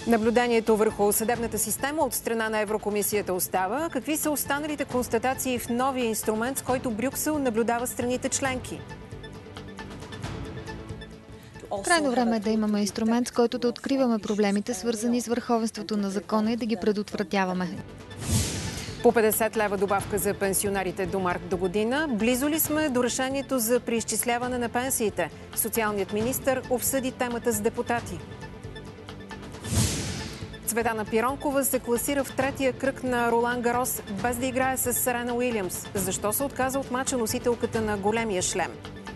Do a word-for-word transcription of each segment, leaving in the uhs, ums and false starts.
Наблюдението върху съдебната система от страна на Еврокомисията остава. Какви са останалите констатации в новия инструмент, с който Брюксел наблюдава страните членки? Крайно време е да имаме инструмент, с който да откриваме проблемите, свързани с върховенството на закона и да ги предотвратяваме. По петдесет лева добавка за пенсионерите до март до година. Близо ли сме до решението за преизчисляване на пенсиите? Социалният министър обсъди темата с депутати. Цветана Пиронкова се класира в третия кръг на Ролан Гарос, без да играе с Серена Уилямс. Защо се отказа от мача носителката на големия шлем?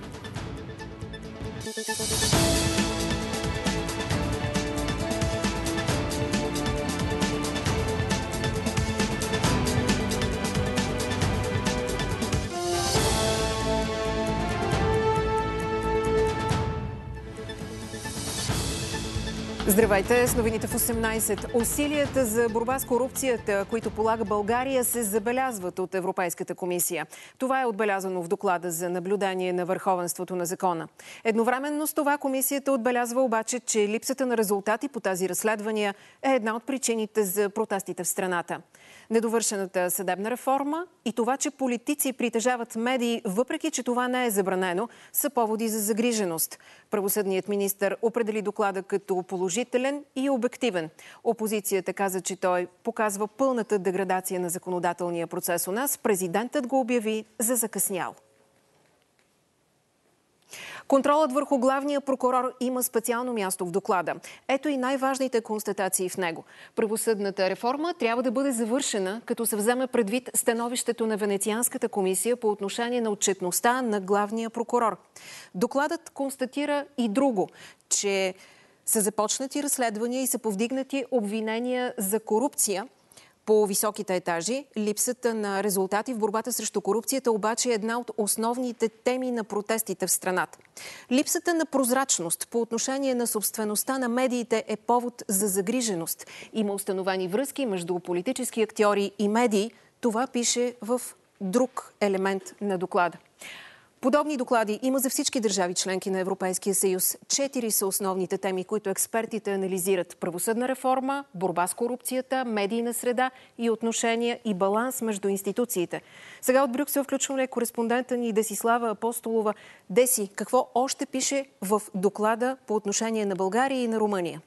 Здравейте, с новините в осемнайсет. Усилията за борба с корупцията, които полага България, се забелязват от Европейската комисия. Това е отбелязано в доклада за наблюдение на върховенството на закона. Едновременно с това комисията отбелязва обаче, че липсата на резултати по тази разследвания е една от причините за протестите в страната. Недовършената съдебна реформа и това, че политици притежават медии, въпреки че това не е забранено, са поводи за загриженост. Правосъдният министър определи доклада като положителен и обективен. Опозицията каза, че той показва пълната деградация на законодателния процес у нас. Президентът го обяви за закъснял. Контролът върху главния прокурор има специално място в доклада. Ето и най-важните констатации в него. Правосъдната реформа трябва да бъде завършена, като се вземе предвид становището на Венецианската комисия по отношение на отчетността на главния прокурор. Докладът констатира и друго, че са започнати разследвания и са повдигнати обвинения за корупция по високите етажи. Липсата на резултати в борбата срещу корупцията обаче е една от основните теми на протестите в страната. Липсата на прозрачност по отношение на собствеността на медиите е повод за загриженост. Има установени връзки между политически актьори и медии. Това пише в друг елемент на доклада. Подобни доклади има за всички държави членки на Европейския съюз. Четири са основните теми, които експертите анализират: правосъдна реформа, борба с корупцията, медийна среда и отношения и баланс между институциите. Сега от Брюксел включваме кореспондента ни Десислава Апостолова. Деси, какво още пише в доклада по отношение на България и на Румъния?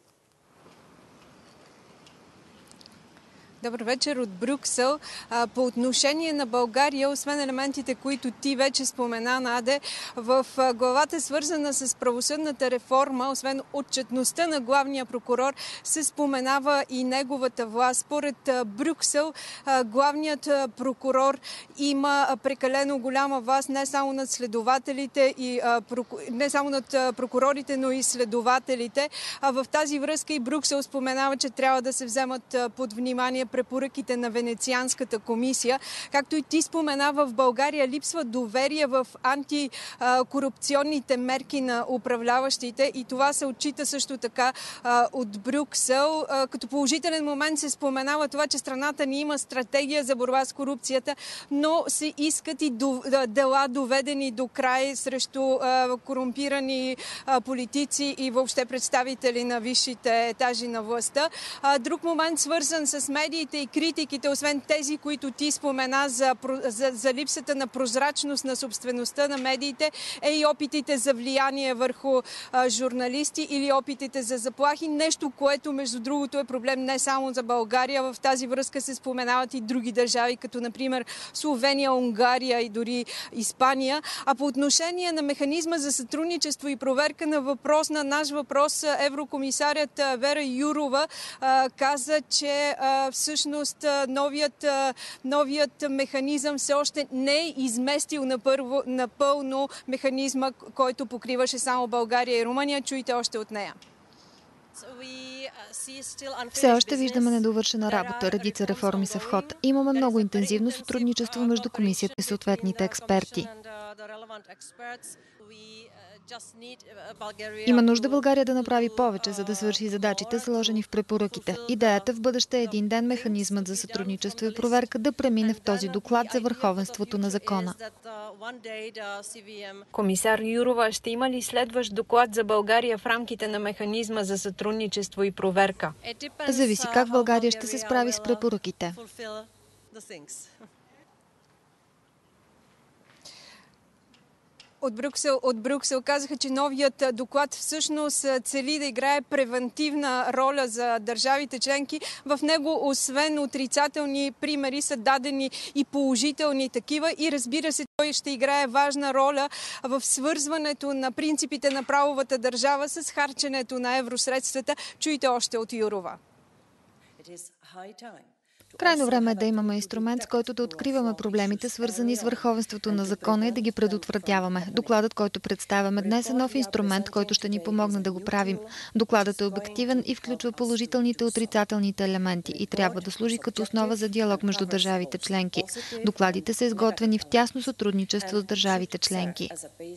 Добър вечер от Брюксел. По отношение на България, освен елементите, които ти вече спомена, Наде, в главата, свързана с правосъдната реформа, освен отчетността на главния прокурор, се споменава и неговата власт. Според Брюксел, главният прокурор има прекалено голяма власт не само над следователите и не само над прокурорите, но и следователите. В тази връзка и Брюксел споменава, че трябва да се вземат под внимание препоръките на Венецианската комисия. Както и ти споменава, в България липсва доверие в антикорупционните мерки на управляващите и това се отчита също така от Брюксел. Като положителен момент се споменава това, че страната ни има стратегия за борба с корупцията, но се искат и дела доведени до край срещу корумпирани политици и въобще представители на висшите етажи на властта. Друг момент, свързан с медиите и критиките, освен тези, които ти спомена за, за, за липсата на прозрачност на собствеността на медиите, е и опитите за влияние върху а, журналисти или опитите за заплахи. Нещо, което между другото е проблем не само за България. В тази връзка се споменават и други държави, като например Словения, Унгария и дори Испания. А по отношение на механизма за сътрудничество и проверка на въпрос, на наш въпрос, еврокомисарят Вера Юрова а, каза, че а, всъщност новият, новият механизъм все още не е изместил напърво, напълно механизма, който покриваше само България и Румъния. Чуйте още от нея. Все още виждаме недовършена работа. Редица реформи са в ход. Имаме много интензивно сътрудничество между комисията и съответните експерти. Има нужда България да направи повече, за да свърши задачите, заложени в препоръките. Идеята в бъдеще е един ден механизмът за сътрудничество и проверка да премине в този доклад за върховенството на закона. Комисар Юрова, ще има ли следващ доклад за България в рамките на механизма за сътрудничество и проверка? Зависи как България ще се справи с препоръките. От Брюксел, от Брюксел казаха, че новият доклад всъщност цели да играе превентивна роля за държавите членки. В него, освен отрицателни примери, са дадени и положителни такива. И разбира се, той ще играе важна роля в свързването на принципите на правовата държава с харченето на евросредствата. Чуйте още от Юрова. Крайно време е да имаме инструмент, с който да откриваме проблемите, свързани с върховенството на закона и да ги предотвратяваме. Докладът, който представяме днес, е нов инструмент, който ще ни помогне да го правим. Докладът е обективен и включва положителните и отрицателните елементи и трябва да служи като основа за диалог между държавите членки. Докладите са изготвени в тясно сътрудничество с държавите членки.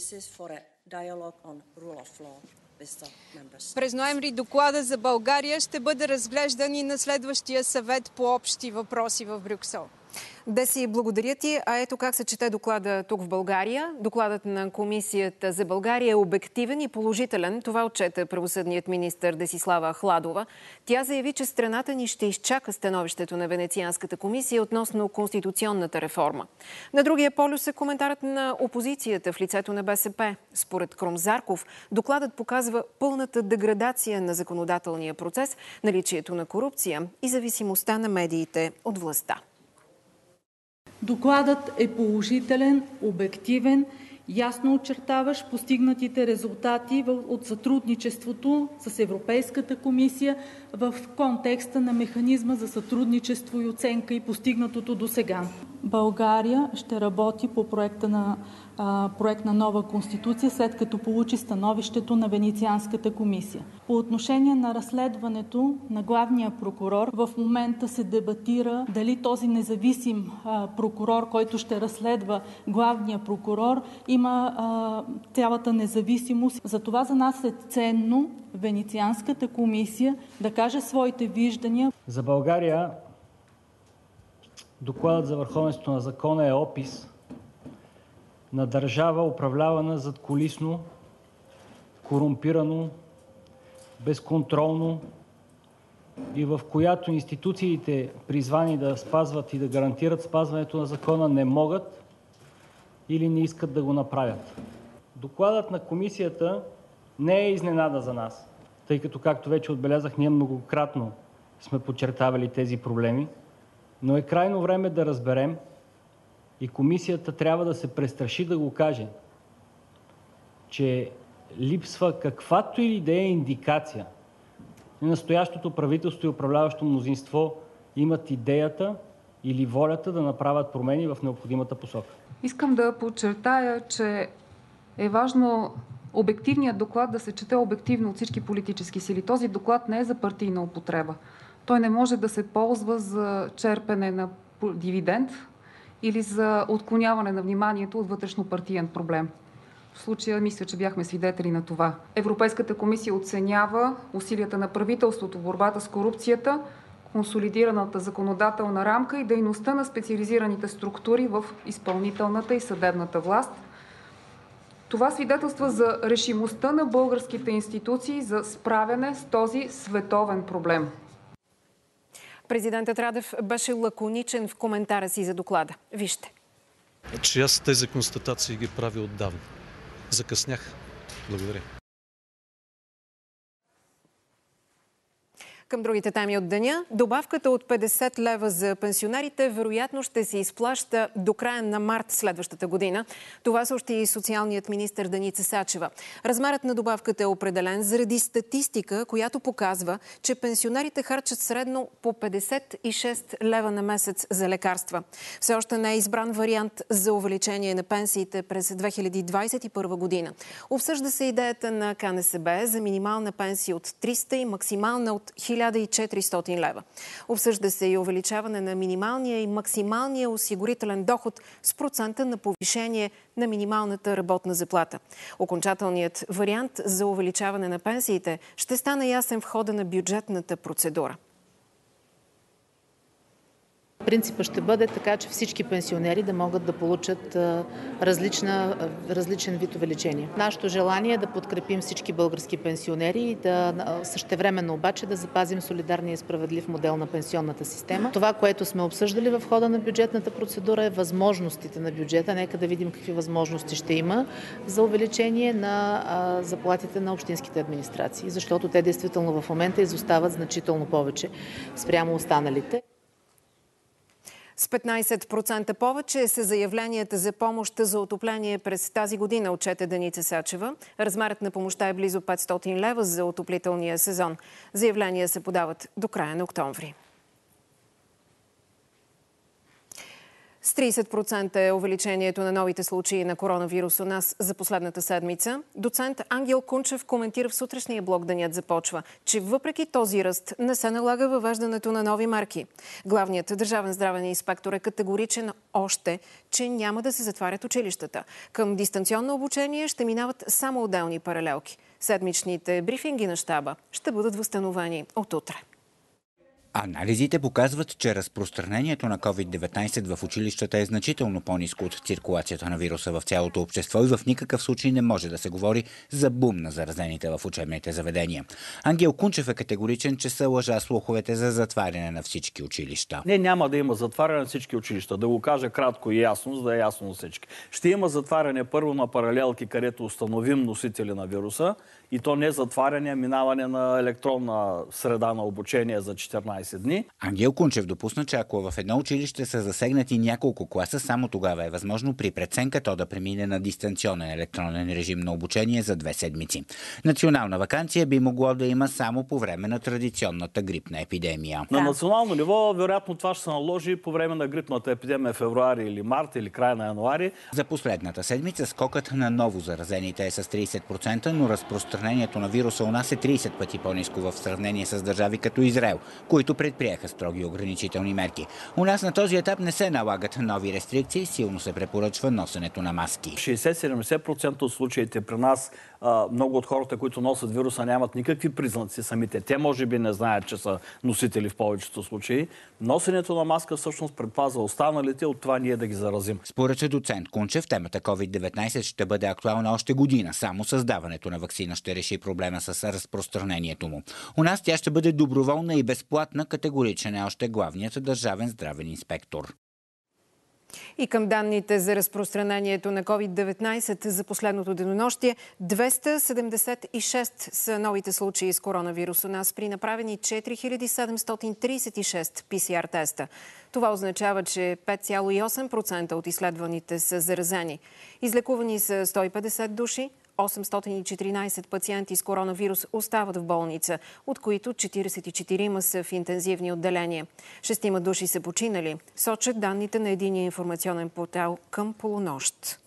През ноември доклада за България ще бъде разглеждан и на следващия съвет по общи въпроси в Брюксел. Деси, благодаря ти. А ето как се чете доклада тук в България. Докладът на Комисията за България е обективен и положителен. Това отчете правосъдният министър Десислава Ахладова. Тя заяви, че страната ни ще изчака становището на Венецианската комисия относно конституционната реформа. На другия полюс е коментарът на опозицията в лицето на БСП. Според Крум Зарков, докладът показва пълната деградация на законодателния процес, наличието на корупция и зависимостта на медиите от властта. Докладът е положителен, обективен, ясно очертаващ постигнатите резултати от сътрудничеството с Европейската комисия в контекста на механизма за сътрудничество и оценка и постигнатото досега. България ще работи по проекта на, а, проект на нова конституция, след като получи становището на Венецианската комисия. По отношение на разследването на главния прокурор, в момента се дебатира дали този независим а, прокурор, който ще разследва главния прокурор, има а, цялата независимост. Затова за нас е ценно Венецианската комисия да каже своите виждания. За България докладът за върховенството на закона е опис на държава, управлявана задкулисно, корумпирано, безконтролно и в която институциите, призвани да спазват и да гарантират спазването на закона, не могат или не искат да го направят. Докладът на комисията не е изненада за нас, тъй като, както вече отбелязах, ние многократно сме подчертавали тези проблеми, но е крайно време да разберем и комисията трябва да се престраши да го каже, че липсва каквато и да е индикация. Настоящото правителство и управляващо мнозинство имат идеята или волята да направят промени в необходимата посока. Искам да подчертая, че е важно обективният доклад да се чете обективно от всички политически сили. Този доклад не е за партийна употреба. Той не може да се ползва за черпене на дивиденд или за отклоняване на вниманието от вътрешнопартиен проблем. В случая мисля, че бяхме свидетели на това. Европейската комисия оценява усилията на правителството в борбата с корупцията, консолидираната законодателна рамка и дейността на специализираните структури в изпълнителната и съдебната власт. Това свидетелства за решимостта на българските институции за справяне с този световен проблем. Президентът Радев беше лаконичен в коментара си за доклада. Вижте. Че аз тези констатации ги правя отдавна. Закъснях. Благодаря. Към другите теми от деня. Добавката от петдесет лева за пенсионерите вероятно ще се изплаща до края на март следващата година. Това съобщи и социалният министър Деница Сачева. Размерът на добавката е определен заради статистика, която показва, че пенсионерите харчат средно по петдесет и шест лева на месец за лекарства. Все още не е избран вариант за увеличение на пенсиите през две хиляди двадесет и първа година. Обсъжда се идеята на КНСБ за минимална пенсия от триста и максимална от хиляда хиляда и четиристотин лева. Обсъжда се и увеличаване на минималния и максималния осигурителен доход с процента на повишение на минималната работна заплата. Окончателният вариант за увеличаване на пенсиите ще стане ясен в хода на бюджетната процедура. Принципът ще бъде така, че всички пенсионери да могат да получат различна, различен вид увеличение. Нашето желание е да подкрепим всички български пенсионери и да същевременно обаче да запазим солидарния и справедлив модел на пенсионната система. Това, което сме обсъждали в хода на бюджетната процедура, е възможностите на бюджета. Нека да видим какви възможности ще има за увеличение на заплатите на общинските администрации, защото те действително в момента изостават значително повече спрямо останалите. С петнайсет процента повече са заявленията за помощ за отопление през тази година, отчете Деница Сачева. Размерът на помощта е близо петстотин лева за отоплителния сезон. Заявления се подават до края на октомври. С трийсет процента е увеличението на новите случаи на коронавирус у нас за последната седмица. Доцент Ангел Кунчев коментира в сутрешния блог "Денят започва", че въпреки този ръст не се налага въвеждането на нови мерки. Главният държавен здравен инспектор е категоричен още, че няма да се затварят училищата. Към дистанционно обучение ще минават само отделни паралелки. Седмичните брифинги на щаба ще бъдат възстановени от утре. Анализите показват, че разпространението на ковид деветнайсет в училищата е значително по-ниско от циркулацията на вируса в цялото общество и в никакъв случай не може да се говори за бум на заразените в учебните заведения. Ангел Кунчев е категоричен, че са лъжа слуховете за затваряне на всички училища. Не, няма да има затваряне на всички училища. Да го кажа кратко и ясно, за да е ясно на всички. Ще има затваряне първо на паралелки, където установим носители на вируса, и то не затваряне, а минаване на електронна среда на обучение за четиринайсет дни. Ангел Кунчев допусна, че ако в едно училище са засегнати няколко класа, само тогава е възможно при преценка то да премине на дистанционен електронен режим на обучение за две седмици. Национална ваканция би могло да има само по време на традиционната грипна епидемия. На национално ниво, вероятно това ще се наложи по време на грипната епидемия в февруари или март или края на януари. За последната седмица скокът на ново заразените е с трийсет процента, но разпространението на вируса у нас е трийсет пъти по-ниско в сравнение с държави като Израел, които предприеха строги ограничителни мерки. У нас на този етап не се налагат нови рестрикции, силно се препоръчва носенето на маски. шейсет-седемдесет процента от случаите при нас, много от хората, които носят вируса, нямат никакви признаци самите. Те може би не знаят, че са носители в повечето случаи. Носенето на маска всъщност предпазва останалите от това ние да ги заразим. Според доцент Кунчев, темата ковид деветнайсет ще бъде актуална още година. Само създаването на ваксина ще реши проблема с разпространението му. У нас тя ще бъде доброволна и безплатна, категоричен е още главният държавен здравен инспектор. И към данните за разпространението на ковид деветнайсет за последното денонощие, двеста седемдесет и шест са новите случаи с коронавирус у нас при направени четири хиляди седемстотин трийсет и шест пи си ар теста. Това означава, че пет цяло и осем процента от изследваните са заразени. Излекувани са сто и петдесет души. осемстотин и четиринайсет пациенти с коронавирус остават в болница, от които четирийсет и четирима са в интензивни отделения. Шестима души са починали, сочат данните на единия информационен портал към полунощ.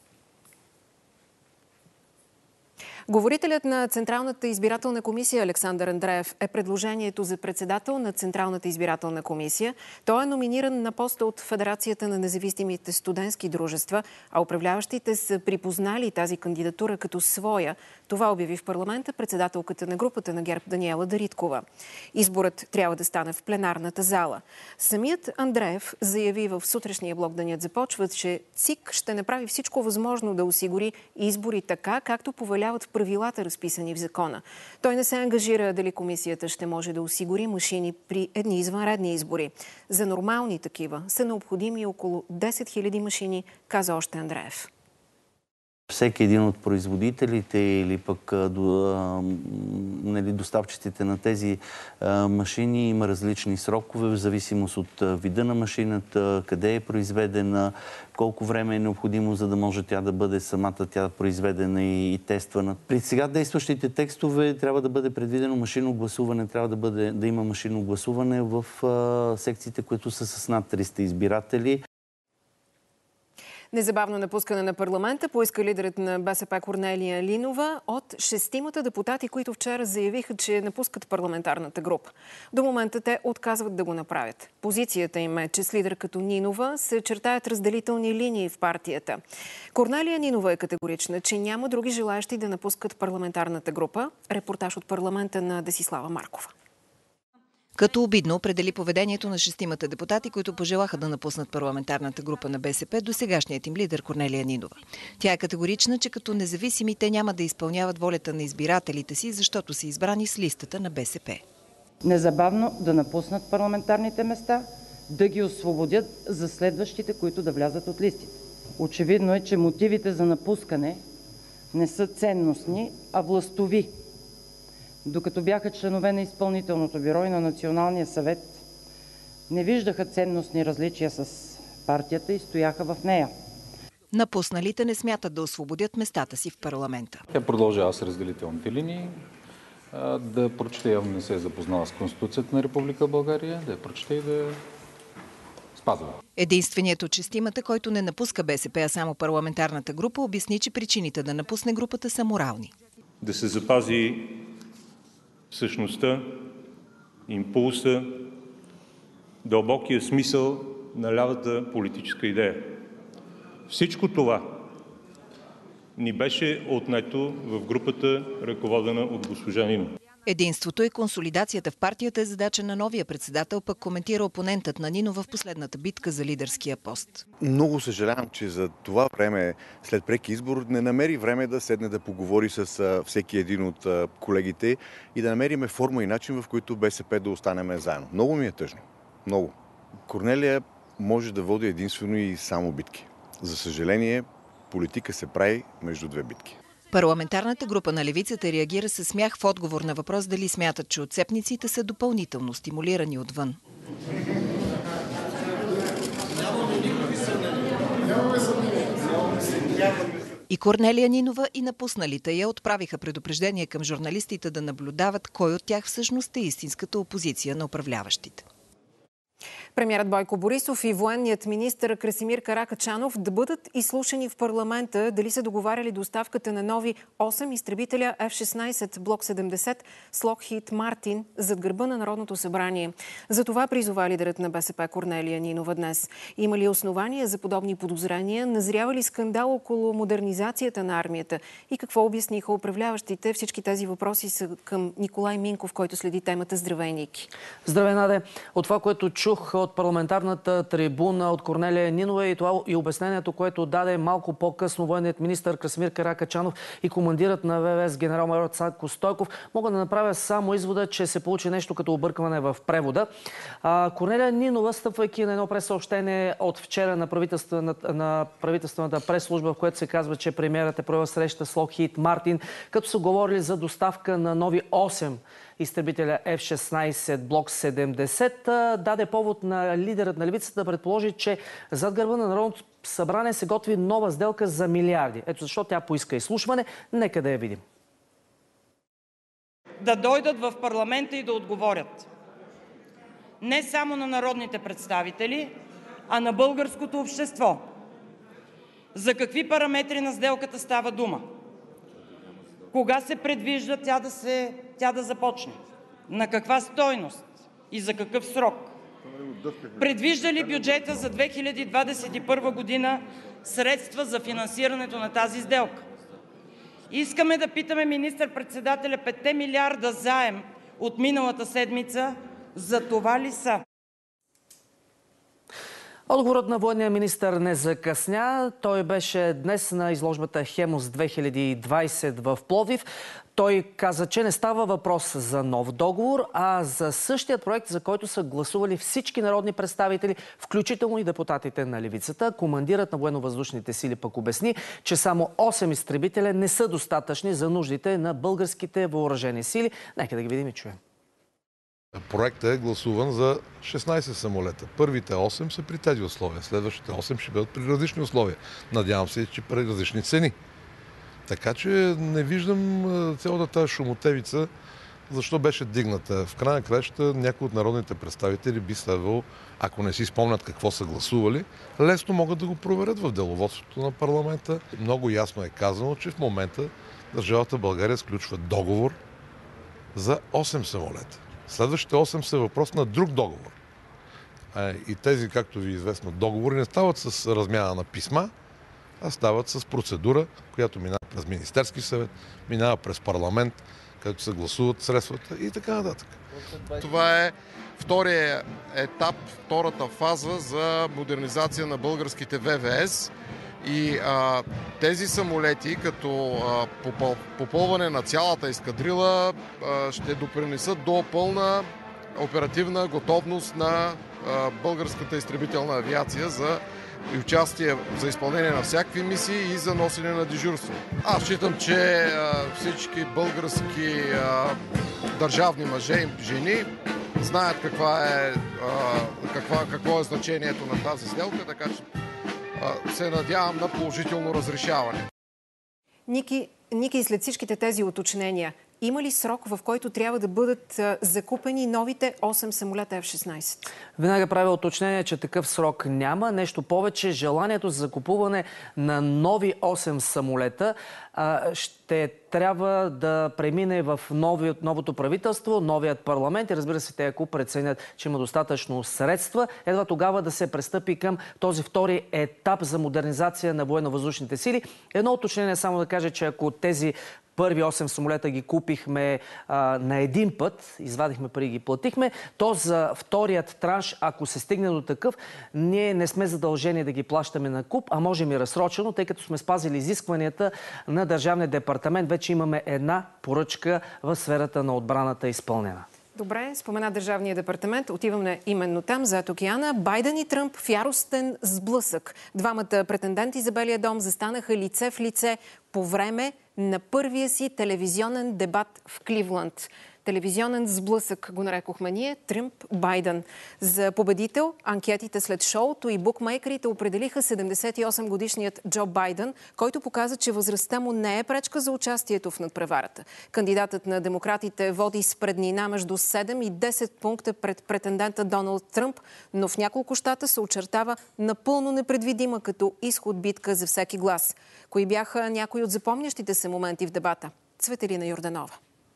Говорителят на Централната избирателна комисия Александър Андреев е предложението за председател на Централната избирателна комисия. Той е номиниран на поста от Федерацията на независимите студентски дружества, а управляващите са припознали тази кандидатура като своя. Това обяви в парламента председателката на групата на ГЕРБ Даниела Дариткова. Изборът трябва да стане в пленарната зала. Самият Андреев заяви в сутрешния блог "Денят започва", че ЦИК ще направи всичко възможно да осигури избори така, както повеляват в правилата, разписани в закона. Той не се ангажира дали комисията ще може да осигури машини при едни извънредни избори. За нормални такива са необходими около десет хиляди машини, каза още Андреев. Всеки един от производителите или пък доставчиците на тези машини има различни срокове в зависимост от вида на машината, къде е произведена, колко време е необходимо, за да може тя да бъде самата тя произведена и, и тествана. При сега действащите текстове трябва да бъде предвидено машинно гласуване, трябва да, бъде, да има машинно гласуване в а, секциите, които са с над триста избиратели. Незабавно напускане на парламента поиска лидерът на БСП Корнелия Нинова от шестимата депутати, които вчера заявиха, че напускат парламентарната група. До момента те отказват да го направят. Позицията им е, че с лидер като Нинова се чертаят разделителни линии в партията. Корнелия Нинова е категорична, че няма други желаящи да напускат парламентарната група. Репортаж от парламента на Десислава Маркова. Като обидно определи поведението на шестимата депутати, които пожелаха да напуснат парламентарната група на БСП до сегашният им лидер Корнелия Нинова. Тя е категорична, че като независими те няма да изпълняват волята на избирателите си, защото са избрани с листата на БСП. Незабавно да напуснат парламентарните места, да ги освободят за следващите, които да влязат от листите. Очевидно е, че мотивите за напускане не са ценностни, а властови. Докато бяха членове на изпълнителното бюро и на Националния съвет, не виждаха ценностни различия с партията и стояха в нея. Напусналите не смятат да освободят местата си в парламента. Тя продължава с разделителните линии, да прочете, явно не се е запознала с Конституцията на Република България, да я прочете и да я спазва. Единственият от шестимата, който не напуска БСП, а само парламентарната група, обясни, че причините да напусне групата са морални. Да се запази същността, импулса, дълбокия смисъл на лявата политическа идея. Всичко това ни беше отнето в групата, ръководена от госпожа Нинова. Единството и консолидацията в партията е задача на новия председател, пък коментира опонентът на Нинова в последната битка за лидерския пост. Много съжалявам, че за това време, след преки избор, не намери време да седне да поговори с всеки един от колегите и да намериме форма и начин, в който БСП да останем заедно. Много ми е тъжно. Много. Корнелия може да води единствено и само битки. За съжаление, политика се прави между две битки. Парламентарната група на левицата реагира със смях в отговор на въпрос дали смятат, че отцепниците са допълнително стимулирани отвън. И Корнелия Нинова, и напусналите я отправиха предупреждение към журналистите да наблюдават кой от тях всъщност е истинската опозиция на управляващите. Премиерът Бойко Борисов и военният министър Красимир Каракачанов да бъдат изслушани в парламента дали са договаряли доставката на нови осем изтребителя Еф шестнайсет Блок седемдесет с Локхийд Мартин зад гърба на Народното събрание. За това призова лидерът на БСП Корнелия Нинова днес. Има ли основания за подобни подозрения? Назрява ли скандал около модернизацията на армията? И какво обясниха управляващите? Всички тези въпроси са към Николай Минков, който следи темата. Здравей, Ники. Здравей, Наде. От това, което чух от парламентарната трибуна от Корнелия Нинова и това и обяснението, което даде малко по-късно военният министър Красимир Каракачанов и командирът на ВВС генерал-майор Цанко Стойков, мога да направя само извода, че се получи нещо като объркване в превода. А, Корнелия Нинова, стъпвайки на едно прес-съобщение от вчера на, правителствената, на правителствената прес-служба, в което се казва, че премиерът е провел среща с Локхийд Мартин, като са говорили за доставка на нови осем изтребителя Еф шестнайсет Блок седемдесет, даде повод на лидерът на левицата да предположи, че зад гърба на Народното събрание се готви нова сделка за милиарди. Ето защо тя поиска изслушване. Нека да я видим. Да дойдат в парламента и да отговорят. Не само на народните представители, а на българското общество. За какви параметри на сделката става дума? Кога се предвижда тя да, се, тя да започне? На каква стойност и за какъв срок? Предвижда ли бюджета за две хиляди двадесет и първа година средства за финансирането на тази сделка? Искаме да питаме министър-председателя петте милиарда заем от миналата седмица за това ли са? Отговорът на военния министър не закъсня. Той беше днес на изложбата Хемус две хиляди и двадесет в Пловдив. Той каза, че не става въпрос за нов договор, а за същия проект, за който са гласували всички народни представители, включително и депутатите на левицата. Командирът на военно-въздушните сили пък обясни, че само осем изтребителя не са достатъчни за нуждите на българските въоръжени сили. Нека да ги видим и чуем. Проектът е гласуван за шестнайсет самолета. Първите осем са при тези условия. Следващите осем ще бъдат при различни условия. Надявам се, че при различни цени. Така че не виждам цялата тази шумотевица защо беше дигната. В края на краища някои от народните представители би следвало, ако не си спомнят какво са гласували, лесно могат да го проверят в деловодството на парламента. Много ясно е казано, че в момента държавата България сключва договор за осем самолета. Следващите осем са въпрос на друг договор. И тези, както ви е известно, договори не стават с размяна на писма, а стават с процедура, която минава през Министерски съвет, минава през парламент, където се гласуват средствата и така нататък. Това е втория етап, втората фаза за модернизация на българските В В С. И а, тези самолети, като а, попъл, попълване на цялата ескадрила, а, ще допринесат до пълна оперативна готовност на а, българската изтребителна авиация за участие за изпълнение на всякакви мисии и за носене на дежурство. Аз считам, че а, всички български а, държавни мъже и жени знаят каква е, а, каква, какво е значението на тази сделка, така че а, се надявам на положително разрешаване. Ники, Ники, след всичките тези уточнения, има ли срок, в който трябва да бъдат закупени новите осем самолета Еф шестнайсет? Веднага правя уточнение, че такъв срок няма. Нещо повече, желанието за закупуване на нови осем самолета а, ще трябва да премине в нови, новото правителство, новият парламент и разбира се, те ако преценят, че има достатъчно средства, едва тогава да се пристъпи към този втори етап за модернизация на военно-въздушните сили. Едно уточнение само да кажа, че ако тези първи осем самолета ги купихме а, на един път, извадихме пари и ги платихме, то за вторият транш, ако се стигне до такъв, ние не сме задължени да ги плащаме на куп, а можем и разсрочено, тъй като сме спазили изискванията на Държавния департамент. Вече имаме една поръчка в сферата на отбраната изпълнена. Добре, спомена Държавния департамент. Отиваме именно там, зад океана. Байден и Тръмп в яростен сблъсък. Двамата претенденти за Белия дом застанаха лице в лице по време на първия си телевизионен дебат в Кливланд. Телевизионен сблъсък го нарекохме ние, Тръмп-Байден. За победител анкетите след шоуто и букмейкерите определиха седемдесет и осем годишният Джо Байден, който показа, че възрастта му не е пречка за участието в надпреварата. Кандидатът на демократите води с преднина между седем и десет пункта пред претендента Доналд Тръмп, но в няколко щата се очертава напълно непредвидима като изход битка за всеки глас. Кои бяха някои от запомнящите се моменти в дебата? Цветелина Йорданова.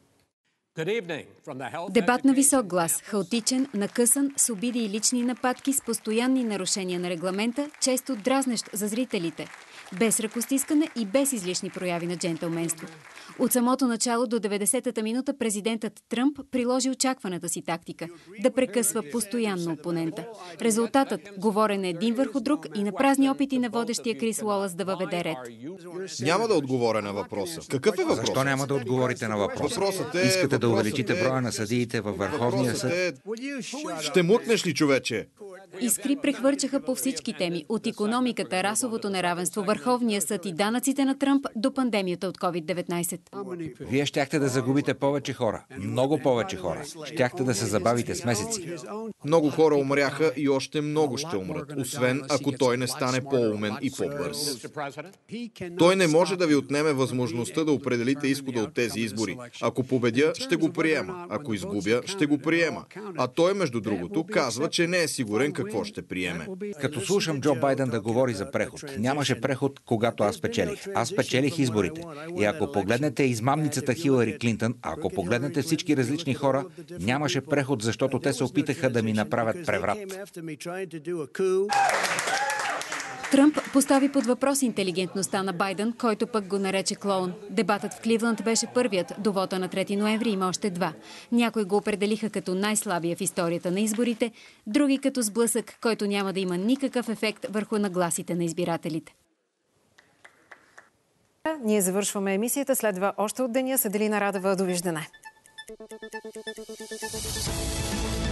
Дебат на висок глас, хаотичен, накъсан, с обиди и лични нападки, с постоянни нарушения на регламента, често дразнещ за зрителите. Без ръкостискане и без излишни прояви на джентълменство. От самото начало до деветдесетата минута президентът Тръмп приложи очакваната си тактика – да прекъсва постоянно опонента. Резултатът – говорене един върху друг и на празни опити на водещия Крис Уолъс да въведе ред. Няма да отговоря на въпроса. Какъв е въпросът? Защо няма да отговорите на въпроса? Въпросът е... Искате да увеличите броя на съдиите във Върховния съд? Е... Ще млъкнеш ли, човече? Искри прехвърчаха по всички теми – от икономиката, расовото неравенство, Върховния съд и данъците на Тръмп до пандемията от ковид деветнайсет. Вие щяхте да загубите повече хора. Много повече хора. Щяхте да се забавите с месеци. Много хора умряха и още много ще умрат, освен ако той не стане по-умен и по-бърз. Той не може да ви отнеме възможността да определите изхода от тези избори. Ако победя, ще го приема. Ако изгубя, ще го приема. А той, между другото, казва, че не е сигурен какво ще приеме. Като слушам Джо Байден да говори за преход, нямаше преход, когато аз печелих. Аз печелих изборите. И ако погледнете измамницата Хилари Клинтън, а ако погледнете всички различни хора, нямаше преход, защото те се опитаха да ми направят преврат. Тръмп постави под въпрос интелигентността на Байден, който пък го нарече клоун. Дебатът в Кливланд беше първият. До вота на трети ноември има още два. Някои го определиха като най-слабия в историята на изборите, други като сблъсък, който няма да има никакъв ефект върху нагласите на избирателите. Ние завършваме емисията. Следва още от деня. С Аделина Радева. Довиждане.